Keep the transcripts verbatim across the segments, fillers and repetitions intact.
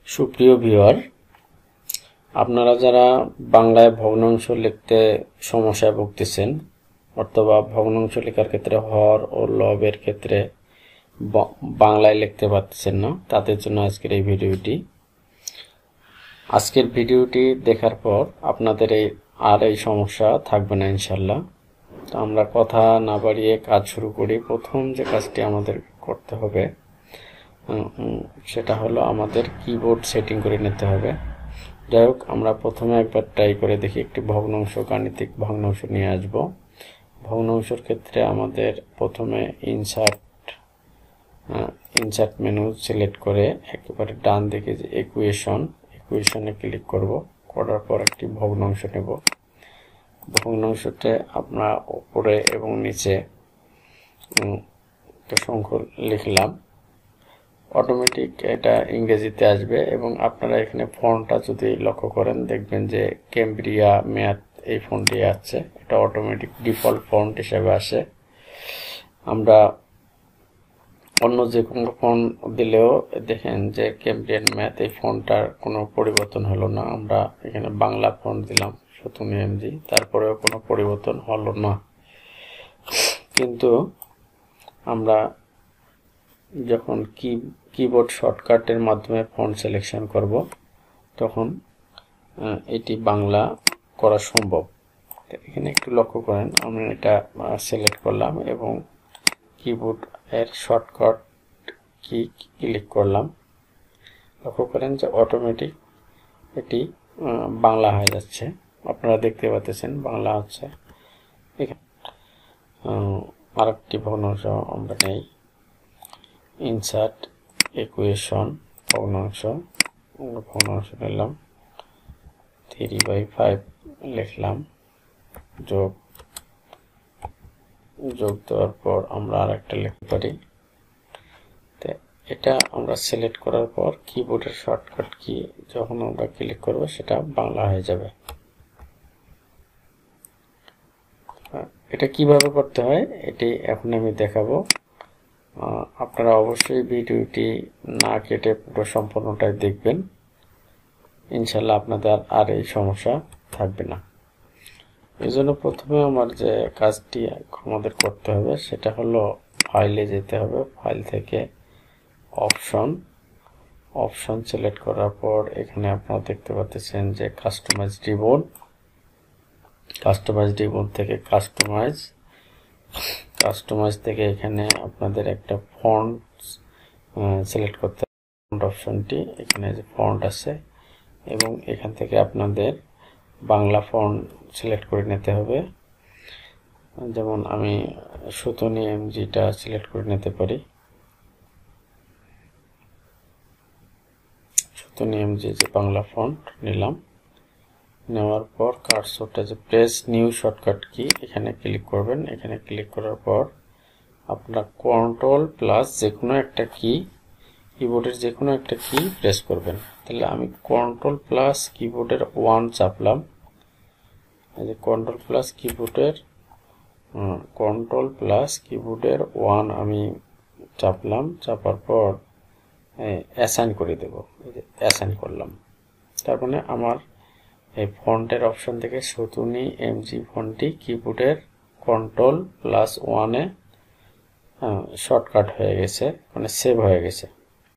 সুপ্রিয় ভিউয়ার, আপনারা যারা বাংলায় ভগ্নাংশ লিখতে সমস্যায় ভুগতেছেন অথবা ভগ্নাংশ লেখার ক্ষেত্রে হর ও লবের ক্ষেত্রে বাংলায় লিখতে পারতেছেন না, তাদের জন্য আজকের এই ভিডিওটি। আজকের ভিডিওটি দেখার পর আপনাদের এই আর এই সমস্যা থাকবে না ইনশাল্লাহ। তো আমরা কথা না বাড়িয়ে কাজ শুরু করি। প্রথম যে কাজটি আমাদের করতে হবে সেটা হলো আমাদের কিবোর্ড সেটিং করে নিতে হবে। যাই হোক, আমরা প্রথমে একবার ট্রাই করে দেখি একটি ভগ্নাংশ, গাণিতিক ভগ্নাংশ নিয়ে আসব। ভগ্নাংশের ক্ষেত্রে আমাদের প্রথমে ইনসার্ট ইনসার্ট মেনু সিলেক্ট করে একেবারে ডান দিকে যে ইকুয়েশন ইকুয়েশনে ক্লিক করব। করার পর একটি ভগ্নাংশ নেব। ভগ্নাংশতে আমরা উপরে এবং নিচে একটা সংখ্যা লিখলাম। অটোমেটিক এটা ইংরেজিতে আসবে এবং আপনারা এখানে ফন্টটা যদি লক্ষ্য করেন দেখবেন যে ক্যামব্রিয়া ম্যাথ এই ফন্টটি আছে। এটা অটোমেটিক ডিফল্ট ফন্ট হিসেবে আসে। আমরা অন্য যে কোনো ফন্ট দিলেও দেখেন যে ক্যামব্রিয়ান ম্যাথ এই ফন্টটার কোনো পরিবর্তন হলো না। আমরা এখানে বাংলা ফন্ট দিলাম সতুনি এমজি, তারপরেও কোনো পরিবর্তন হলো না। কিন্তু আমরা যখন কি কিবোর্ড শর্টকাটের মাধ্যমে ফন্ট সিলেকশন করব তখন এটি বাংলা করা সম্ভব। এখানে একটু লক্ষ্য করেন, আমি এটা সিলেক্ট করলাম এবং কিবোর্ড এর শর্টকাট কি ক্লিক করলাম। লক্ষ্য করেন যে অটোমেটিক এটি বাংলা হয়ে যাচ্ছে। আপনারা দেখতে পাচ্ছেন বাংলা হচ্ছে। এখানে আরেকটি ভগ্নাংশ আমরা নেই, ইনসার্ট ইকুয়েশন ভগ্নাংশ ভগ্নাংশ নিলাম, থ্রি বাই ফাইভ লিখলাম, যোগ যোগ দেওয়ার পর আমরা আর একটা লিখতে পারি। তো এটা আমরা সিলেক্ট করার পর কিবোর্ডের শর্টকাট কি যখন আমরা ক্লিক করব সেটা বাংলা হয়ে যাবে। এটা কিভাবে করতে হয় এটি এখন আমি দেখাবো। আপনারা অবশ্যই ভিডিওটি না কেটে পুরো সম্পূর্ণটাই দেখবেন, ইনশাল্লাহ আপনাদের আর এই সমস্যা থাকবে না। এই জন্য প্রথমে আমার যে কাজটি আমাদের করতে হবে সেটা হলো ফাইলে যেতে হবে। ফাইল থেকে অপশন অপশন সিলেক্ট করার পর এখানে আপনারা দেখতে পাচ্ছেন যে কাস্টমাইজ রিবন কাস্টমাইজ রিবন থেকে কাস্টমাইজ কাস্টমাইজ থেকে এখানে আপনাদের একটা ফন্ট সিলেক্ট করতে হবে। ফন্ট অপশনটি এখানে যে ফন্ট আছে এবং এখান থেকে আপনাদের বাংলা ফন্ট সিলেক্ট করে নিতে হবে। যেমন আমি সতুনি এমজিটা সিলেক্ট করে নিতে পারি। সতুনি এমজি যে বাংলা ফন্ট নিলাম। নেওয়ার পর কার্সরটা যে প্রেস নিউ শর্টকাট কি এখানে ক্লিক করবেন। এখানে ক্লিক করার পর আপনারা কন্ট্রোল প্লাস যে কোনো একটা কি কিবোর্ডের যে কোনো একটা কি প্রেস করবেন। তাহলে আমি কন্ট্রোল প্লাস কিবোর্ডের ওয়ান চাপলাম। এই যে কন্ট্রোল প্লাস কিবোর্ডের কন্ট্রোল প্লাস কিবোর্ডের ওয়ান আমি চাপলাম। চাপার পর অ্যাসাইন করে দেব। এই যে অ্যাসাইন করলাম। তার মানে আমার এই ফন্টের অপশন থেকে সতুনি এমজি ফন্টটি কিবোর্ডের কন্ট্রোল প্লাস ওয়ানে শর্টকাট হয়ে গেছে, মানে সেভ হয়ে গেছে।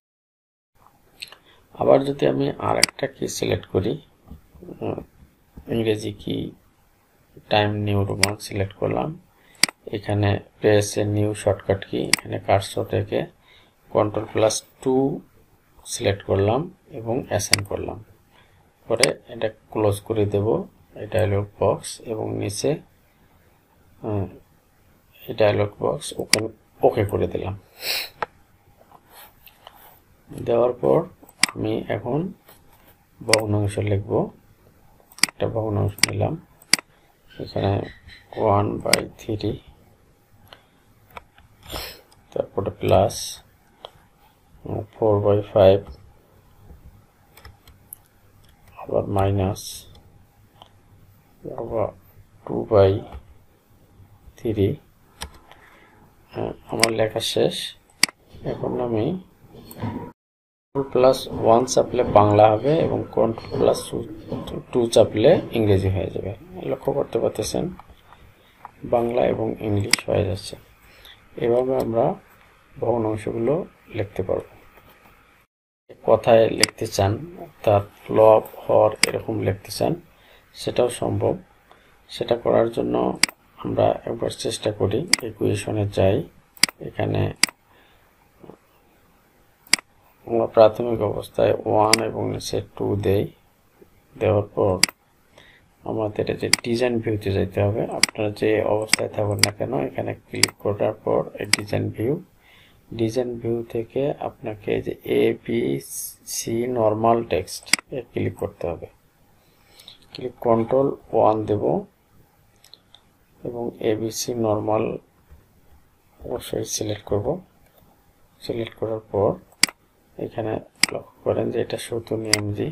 আবার যদি আমি আর একটা কি সিলেক্ট করি, ইংরেজি কি টাইম নিউ রোমান সিলেক্ট করলাম। এখানে press a new shortcut key এখানে কার্সর থেকে কন্ট্রোল প্লাস টু সিলেক্ট করলাম এবং অ্যাসাইন করলাম। পরে এটা ক্লোজ করে দেব এই ডায়লগ বক্স এবং নিচে এই ডায়লগ বক্স ওকে ওকে করে দিলাম। দেওয়ার পর আমি এখন ভগ্নাংশ লিখব। একটা ভগ্নাংশ নিলাম, এখানে ওয়ান বাই থ্রি, তারপরে প্লাস ফোর বাই ফাইভ, আবার মাইনাস, আবার টু বাই থ্রি। আমার লেখা শেষ। এখন আমি প্লাস ওয়ান চাপলে বাংলা হবে এবং কন্ট্রোল প্লাস টু চাপলে ইংরেজি হয়ে যাবে। লক্ষ্য করতে পারতেছেন বাংলা এবং ইংলিশ হয়ে যাচ্ছে। এভাবে আমরা ভগ্নাংশগুলো লিখতে পারবো। কথায় লিখতে চান অর্থাৎ লব হর এরকম লিখতে চান সেটাও সম্ভব। সেটা করার জন্য আমরা একবার চেষ্টা করি, ইকুয়েশনে যাই। এখানে আমরা প্রাথমিক অবস্থায় ওয়ান এবং নিচে টু দেই। দেওয়ার পর আমাদের যে ডিজাইন ভিউতে যেতে হবে। আপনারা যে অবস্থায় থাকুন না কেন এখানে ক্লিক করার পর এই ডিজাইন ভিউ ডিজাইন ভিউ থেকে আপনাকে যে A B C normal text এ ক্লিক করতে হবে। ক্লিক কন্ট্রোল ওয়ান দেব এবং এ বি সি নরমাল অবশ্যই সিলেক্ট করব। সিলেক্ট করার পর এখানে লক্ষ্য করেন যে এটা সত্তর এমজি।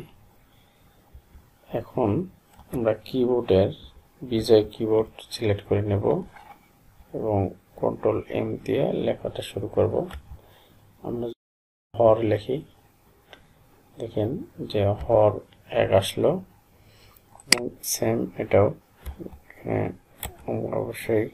এখন আমরা কিবোর্ডের বিজয় কিবোর্ড সিলেক্ট করে নেব এবং কন্ট্রোল এম দিয়ে লেখাটা শুরু করব। আমরা হর লিখি, দেখেন যে হর এক আসলো এবং সেম এটাও অবশ্যই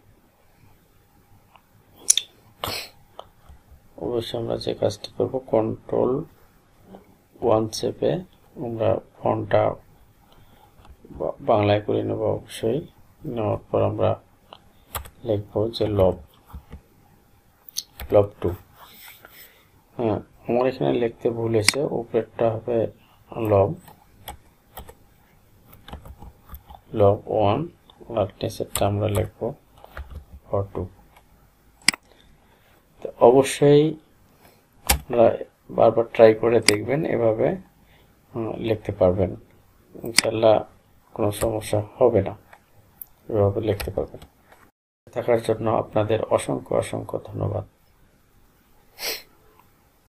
অবশ্যই আমরা যে কাজটি করব কন্ট্রোল ওয়ান চেপে আমরা ফন্টটা বাংলায় করে নেব। অবশ্যই নেওয়ার পর আমরা লিখব যে লব লব টু। হ্যাঁ, আমার এখানে লিখতে ভুল হয়েছে, উপরেরটা হবে লব লব ওয়ান আর নিচেরটা আমরা লিখব হর টু। তো অবশ্যই আপনারা বারবার ট্রাই করে দেখবেন, এভাবে লিখতে পারবেন, ইনশাআল্লাহ কোনো সমস্যা হবে না। এভাবে লিখতে পারবেন। থাকার জন্য আপনাদের অসংখ্য অসংখ্য ধন্যবাদ।